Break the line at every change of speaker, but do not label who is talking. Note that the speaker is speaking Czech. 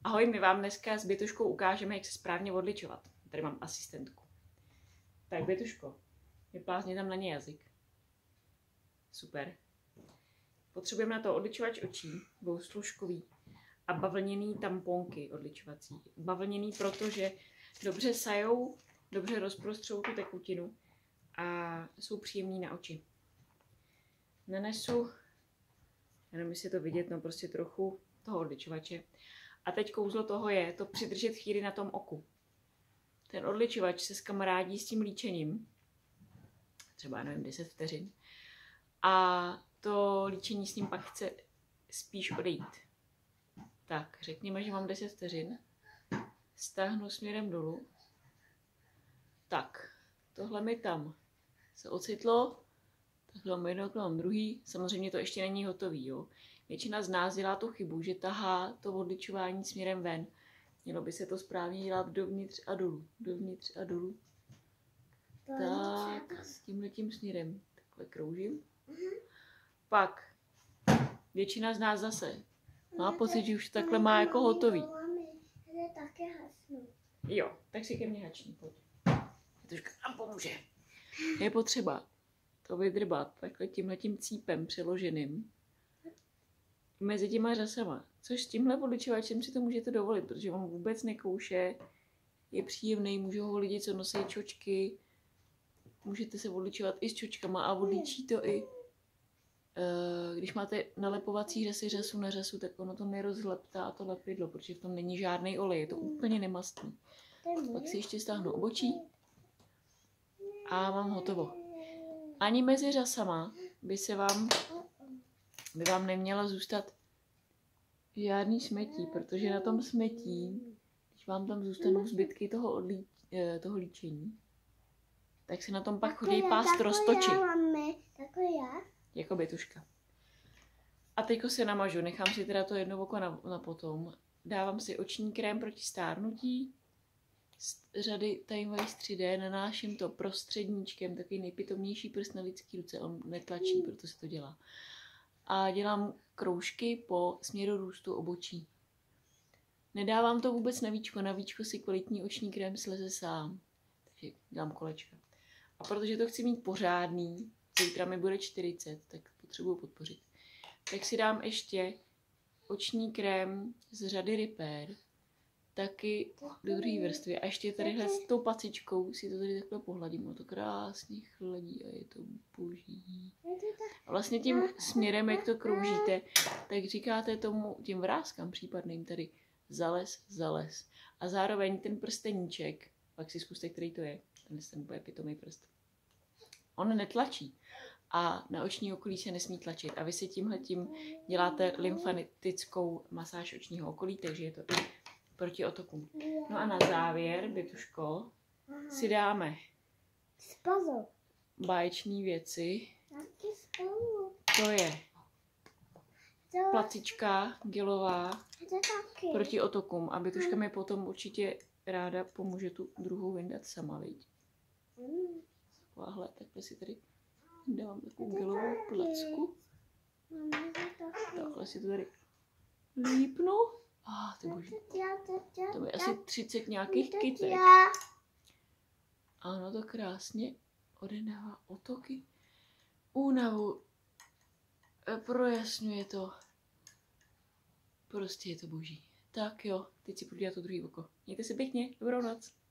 Ahoj, my vám dneska s Bětuškou ukážeme, jak se správně odličovat. Tady mám asistentku. Tak Bětuško, vyplázně tam na ně jazyk. Super. Potřebujeme na to odličovač očí, dvousložkový a bavlněný tamponky odličovací. Bavlněný, protože dobře sajou, dobře rozprostřou tu tekutinu a jsou příjemný na oči. Nanesu, já nevím, jestli je to vidět, no prostě trochu toho odličovače. A teď kouzlo toho je to přidržet chvíli na tom oku. Ten odličovač se skamarádí s tím líčením, třeba, nevím, 10 vteřin. A to líčení s ním pak chce spíš odejít. Tak, řekněme, že mám 10 vteřin. Stáhnu směrem dolů. Tak, tohle mi tam se ocitlo. Takhle mám jedno, takhle mám druhý. Samozřejmě to ještě není hotový, jo. Většina z nás dělá tu chybu, že tahá to odličování směrem ven. Mělo by se to správně dělat dovnitř a dolů. Dovnitř a dolů. Tak, s tímhletím směrem. Takhle kroužím. Pak většina z nás zase má pocit, že už takhle má jako hotový. Jo, tak si ke mně hačni, pojď. Trošku nám pomůže. Je potřeba to vydrbat takhle tímhletím cípem přeloženým mezi těma řasama. Což s tímhle odličovačem si to můžete dovolit, protože on vůbec nekouše, je příjemný, můžou ho lidi, co nosí čočky. Můžete se odličovat i s čočkama a odličí to i když máte nalepovací řasy řasu na řasu, tak ono to nerozleptá to lepidlo, protože v tom není žádný olej, je to úplně nemastný. Pak si ještě stáhnu obočí a mám hotovo. Ani mezi řasama by vám neměla zůstat žádný smetí, protože na tom smetí, když vám tam zůstanou zbytky toho líčení, tak se na tom pak chodí pást roztoči. Jako Bětuška. A teďko se namažu, nechám si teda to jedno oko na potom. Dávám si oční krém proti stárnutí z řady Time Waste 3D, nanáším to prostředníčkem, takový nejpitomnější prst na lidský ruce, on netlačí, proto se to dělá. A dělám kroužky po směru růstu obočí. Nedávám to vůbec na víčko si kvalitní oční krém sleze sám. Takže dělám kolečka. A protože to chci mít pořádný, zítra mi bude 40, tak potřebuji podpořit. Tak si dám ještě oční krém z řady Repair, taky do druhé vrstvy. A ještě tadyhle s tou pacičkou si to tady takhle pohladím. Ono to krásně chladí a je to boží. A vlastně tím směrem, jak to kroužíte, tak říkáte tomu, těm vrázkám případným tady zales. A zároveň ten prsteníček, pak si zkuste, který to je. Ten úplně pitomý prst. On netlačí a na oční okolí se nesmí tlačit. A vy si tímhletím děláte lymfatickou masáž očního okolí, takže je to i proti otokům. No a na závěr, Bětuško, si dáme báječné věci. To je placička gelová proti otokům. A Bětuška mi potom určitě ráda pomůže tu druhou vyndat sama, viď? Takhle si tady dávám takovou gelovou placku. Takhle si to tady lípnu. To je boží. To je asi 30 nějakých kytek. A ono to krásně odedává otoky. Únavu. Projasňuje to. Prostě je to boží. Tak jo, teď si půjdu dělat to druhý oko. Mějte se pěkně, dobrou noc.